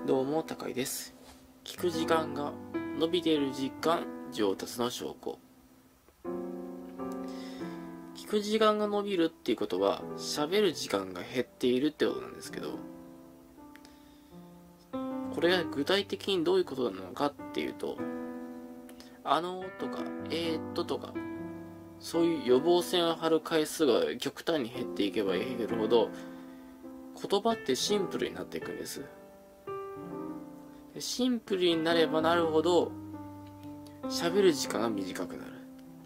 どうも、高井です。聞く時間が伸びている実感、上達の証拠。聞く時間が伸びるっていうことは、喋る時間が減っているってことなんですけど、これが具体的にどういうことなのかっていうと、とか、とか、そういう予防線を張る回数が極端に減っていけば減るほど、言葉ってシンプルになっていくんです。シンプルになればなるほど喋る時間が短くなる。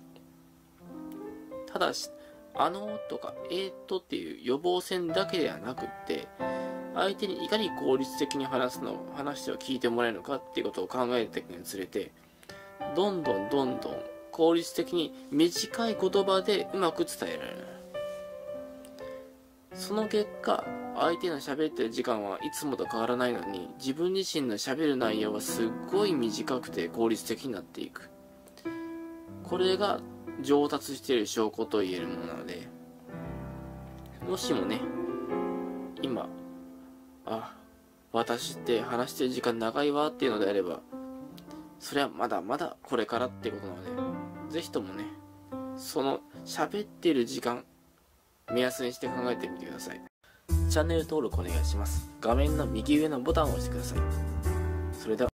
ただし、とかっていう予防線だけではなくって、相手にいかに効率的に話しては聞いてもらえるのかっていうことを考えていくにつれて、どんどん効率的に短い言葉でうまく伝えられる。その結果、相手の喋ってる時間はいつもと変わらないのに、自分自身の喋る内容はすっごい短くて効率的になっていく。これが上達している証拠と言えるものなので、もしもね、今、私って話してる時間長いわっていうのであれば、それはまだまだこれからっていうことなので、ぜひともね、その喋ってる時間、目安にして考えてみてください。チャンネル登録お願いします。画面の右上のボタンを押してください。それでは。